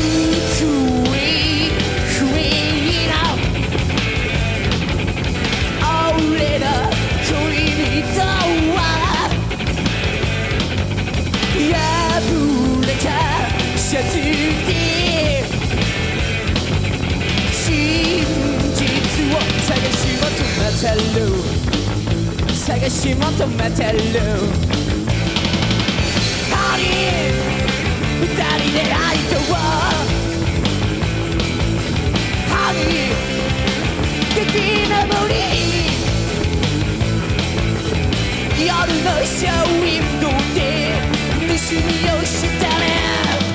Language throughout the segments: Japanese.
シャツで真実を探し求めてる探し求めてる Honey 二人で愛とを Honey 激な森夜のショーウィンドウで盗みをしたね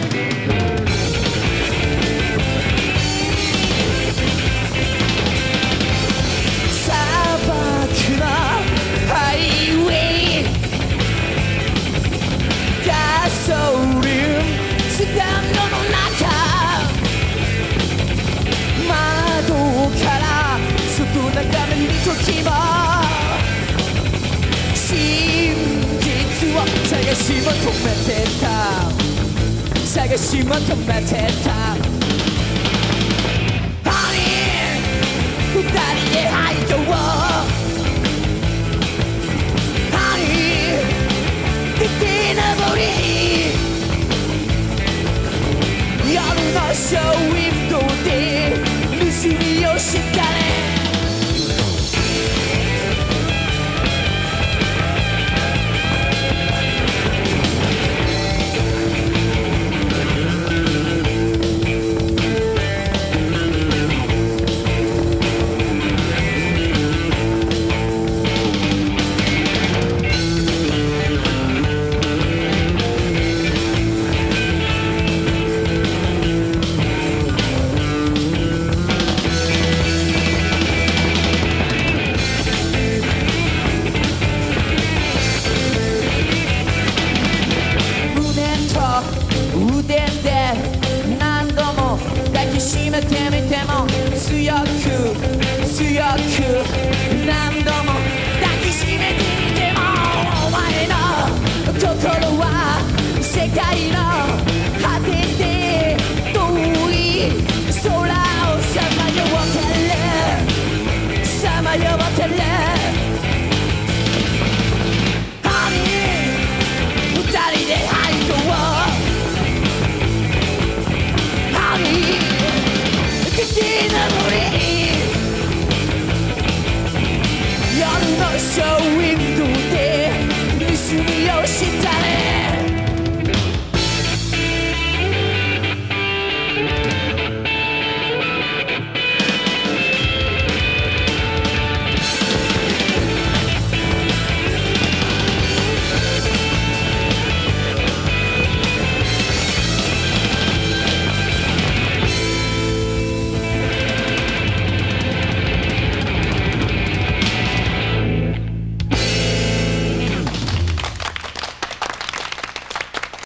スタンドの中窓から外眺める時も真実を探し求めてた探し求めてた Honey 二人で愛とを Honey 敵な森夜のショーウィンドウで盗みをしたね腕で何度も抱きしめてみても強く強く何度も抱きしめてみてもお前の心は世界の果てで遠い空をさまよってるさまよってる Honey 二人で愛とを夜のショーウィンドウで盗みをしたね